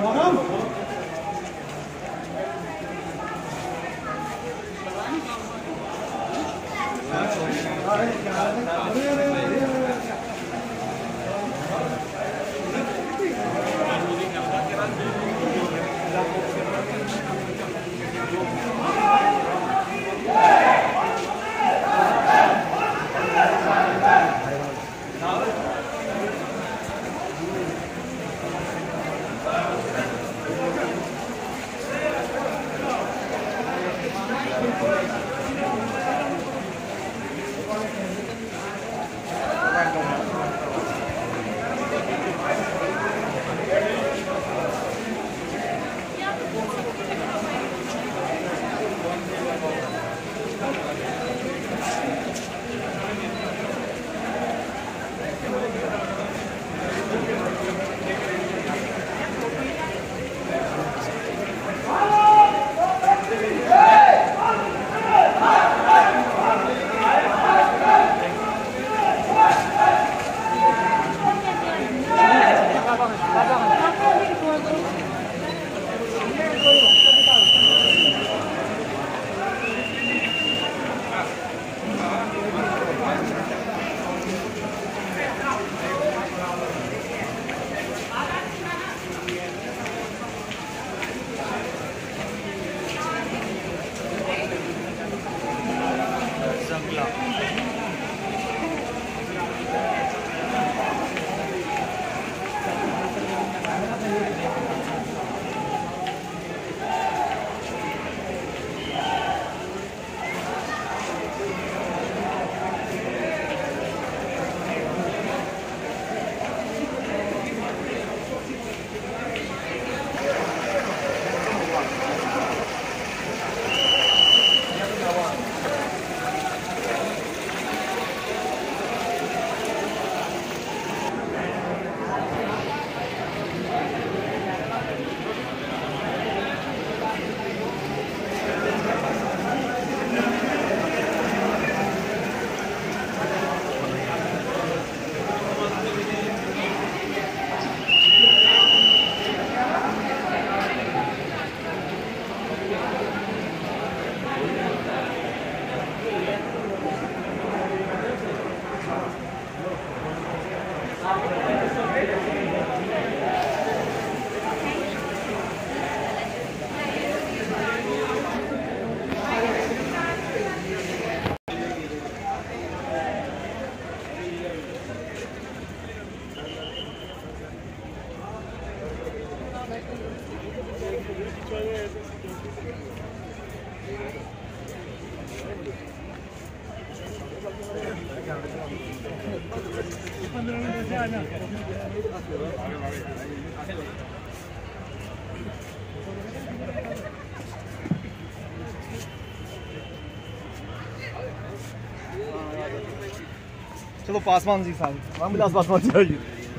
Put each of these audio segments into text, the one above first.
चलो पासवान जी साहब, रामविलास पासवान जी आइए।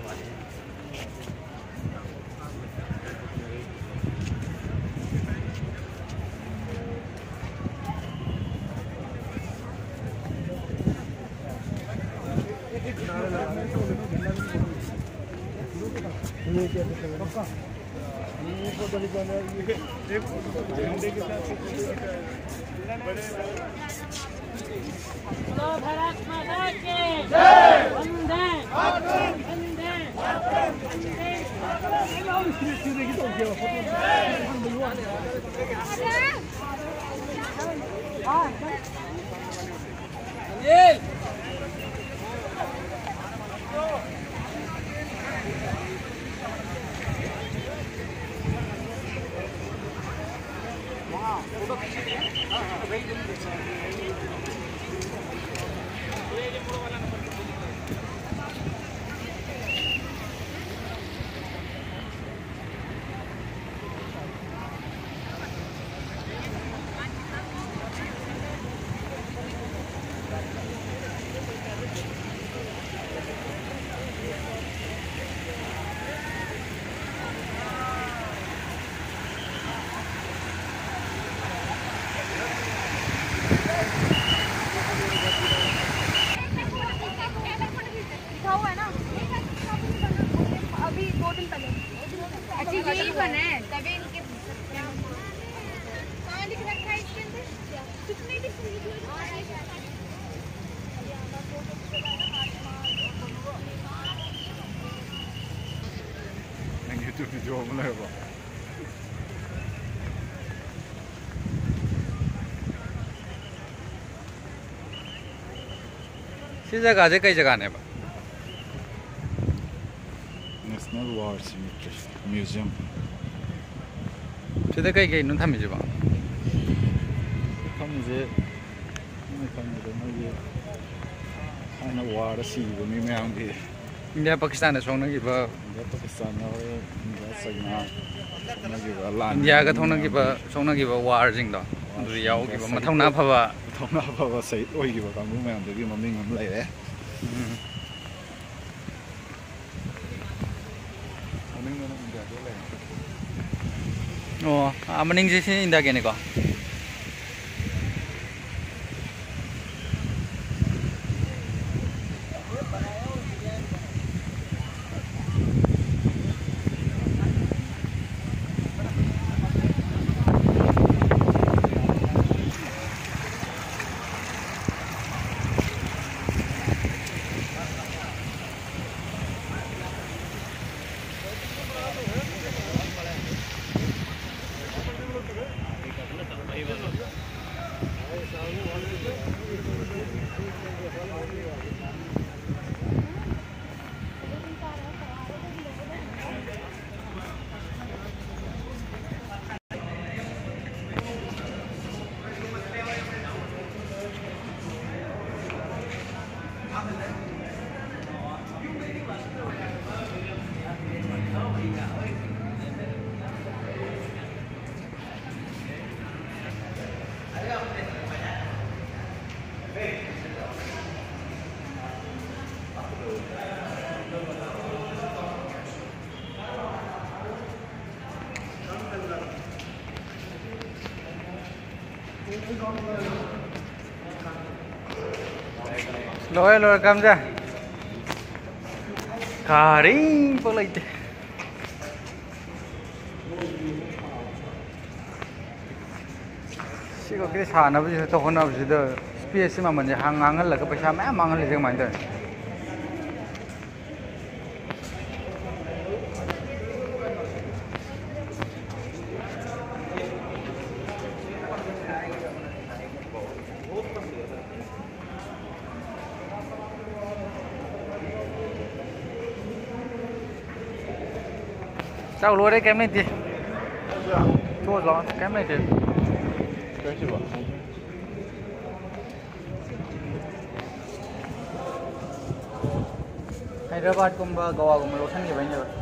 भारत माता की जय। वंदे अभी 2 दिन पहले अच्छा यही बना है तभी इनके कहाँ लिख रखा है इसके अंदर कुछ नहीं लिख YouTube video बनाएगा सी जगह से कई जगह ने National War Cemetery Museum सीधे कई कई नुन थमी जब थमजे मैं थमजे मैं ये खाना war सी बमी में आऊँगी इंडिया पाकिस्तान सोना की बा पाकिस्तान और इंडिया चाइना इंडिया का थोना की बा सोना की बा वार जिंग दो तो याओ की बा मथौना फबा थोना फबा सही ओई की बा कांगू में आंदे की मम्मी हम ले रहे oh amaning je sin inda gene ko loe loe kam ja karing polai te sigo kire sana bu to hona bu de space ma man hang angal la ka paisa ma mangal le jang man de sao lúa đấy kém lên tiền thua gió kém lên tiền cái gì vậy Hyderabad kumba Goa kumba lotion ke bani ba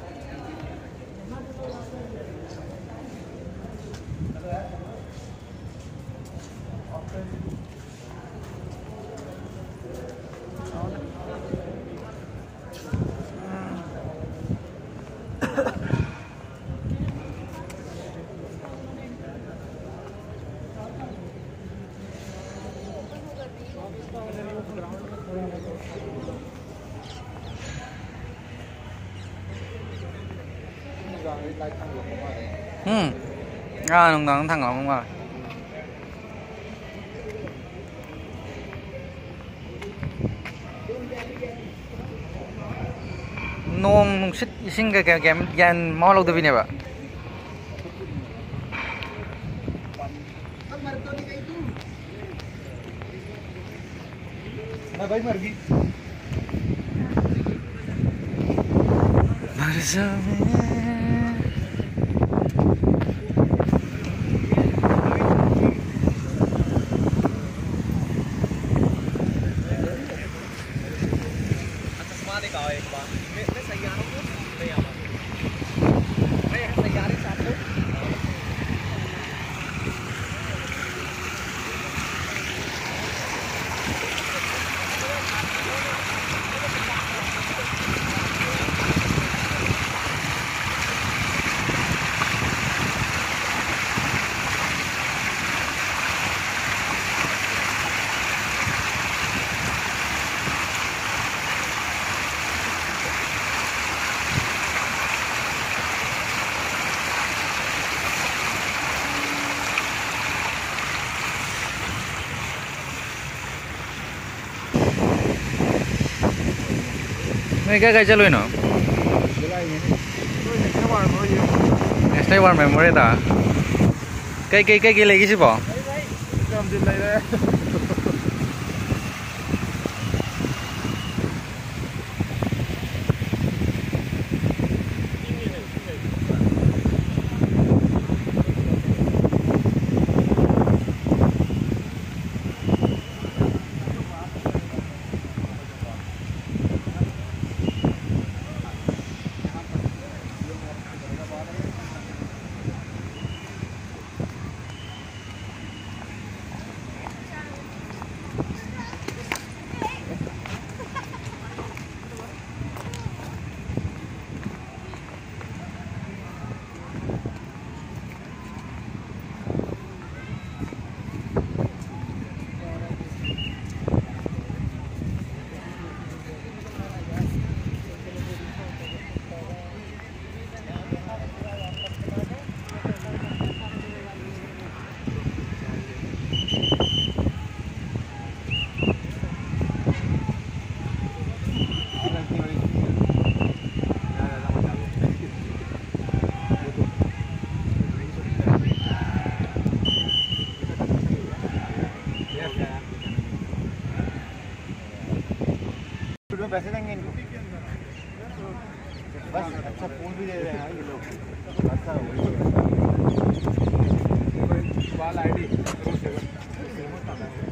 nung nang thằng ông mà nung sit ising cái gan mau lâu từ bên này ba मैं भाई मर गई नहीं क्या क्या चलो इनो next time वार मेमोरी दा कई लेगी सी बा पैसे देंगे इनको बस अच्छा फूल भी दे रहे हैं ये लोग अच्छा बाल आईडी